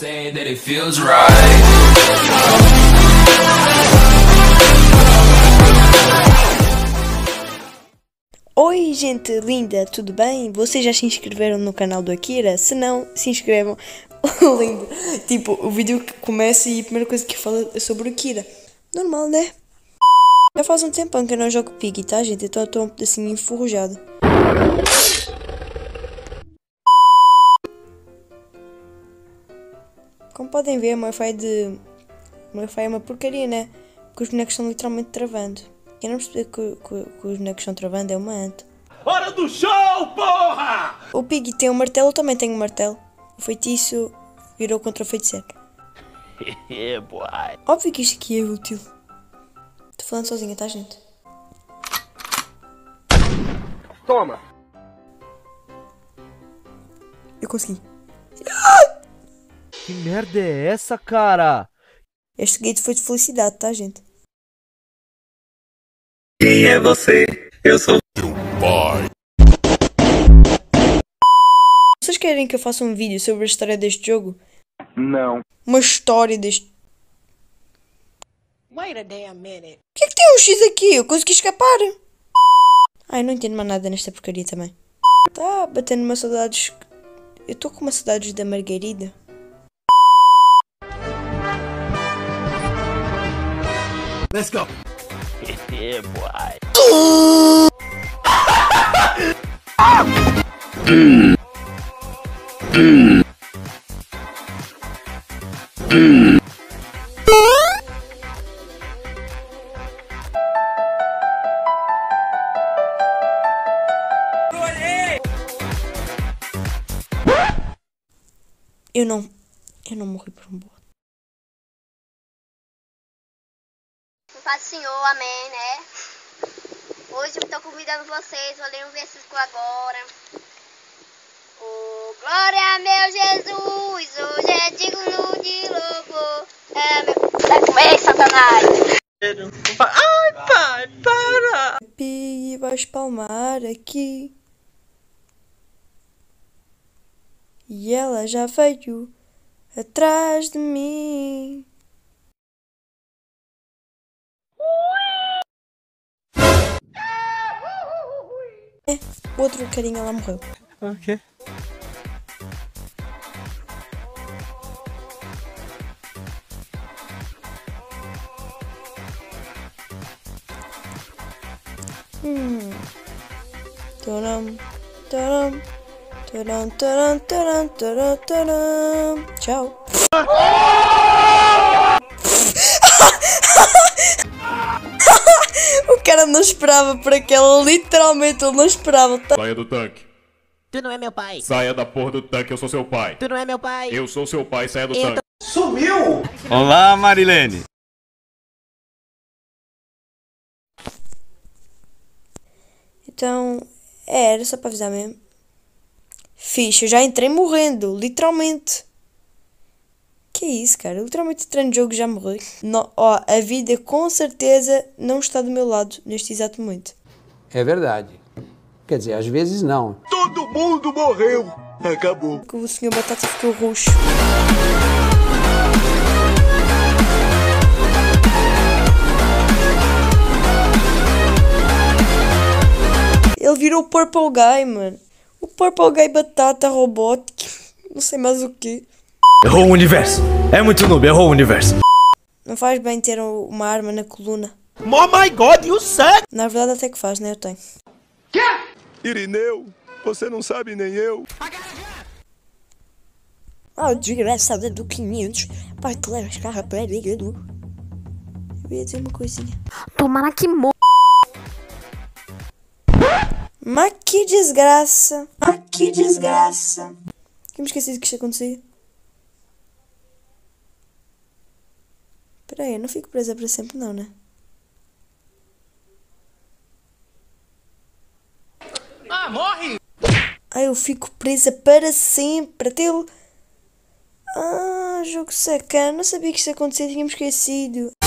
saying that it feels right. Oi gente linda, tudo bem? Vocês já se inscreveram no canal do Akira? Se não, se inscrevam. Lindo. Tipo, o vídeo que começa e a primeira coisa que fala é sobre o Akira. Normal, né? Já faz um tempão que eu não jogo Piggy, tá gente? Então eu estou um pedacinho enferrujado. Como podem ver, o meu Wi-Fi é uma porcaria, né? Porque os bonecos estão literalmente travando. Quem não perceber que os bonecos estão travando é uma anta. Hora do show, porra! O Piggy tem um martelo, eu também tenho um martelo. O feitiço virou contra o feiticeiro. Yeah, boy. Óbvio que isto aqui é útil. Estou falando sozinha, tá gente? Toma! Eu consegui. Que merda é essa, cara? Este gate foi de felicidade, tá gente? Quem é você? Eu sou teu pai. Vocês querem que eu faça um vídeo sobre a história deste jogo? Não. Uma história deste... Wait a damn minute. O que é que tem um X aqui? Eu consegui escapar. Ai, não entendo mais nada nesta porcaria também. Tá batendo uma saudades... Eu estou com uma saudades da Margarida. Let's go! Yeah, boy. Eu não morri por um bot. Paz do Senhor, amém, né? Hoje eu estou convidando vocês, vou ler um versículo agora. Oh, glória a meu Jesus, hoje é digno de louvor. Vai comer, Satanás! Ai, pai, para! Piggy vai espalmar aqui. E ela já veio atrás de mim. O outro carinha lá morreu. Ok. Taram, taram, taram, taram, taram, taram, taram. Tchau. O cara não esperava por aquela, literalmente ele não esperava. Saia do tanque. Tu não é meu pai. Saia da porra do tanque, eu sou seu pai. Tu não é meu pai. Eu sou seu pai, saia do Eu tanque. Sumiu! Olá, Marilene. Então, era só para avisar mesmo. Fixe, eu já entrei morrendo, literalmente. Que é isso, cara? Eu literalmente entrei no jogo e já morri. Ó, a vida com certeza não está do meu lado neste exato momento. É verdade. Quer dizer, às vezes não. Todo mundo morreu! Acabou. Que o senhor Batata ficou roxo. Ele virou o Purple Guy, mano. O Purple Guy Batata Robotic. Não sei mais o que. Errou o universo. É muito noob, errou o universo. Não faz bem ter uma arma na coluna. Oh my god, you suck! Na verdade até que faz, né? Eu tenho. Irineu, você não sabe nem eu. Ah, desgraçada do 500. Vai te lascar a pele do... Eu ia dizer uma coisinha. Tomara que morra. Mas que desgraça. Ah, que desgraça. Eu me esqueci de que isto acontecia. Espera aí, eu não fico presa para sempre não, né? Ah, morre! Ah, eu fico presa para sempre. Até ele... Ah, jogo sacana. Não sabia que isto acontecia, tínhamos esquecido.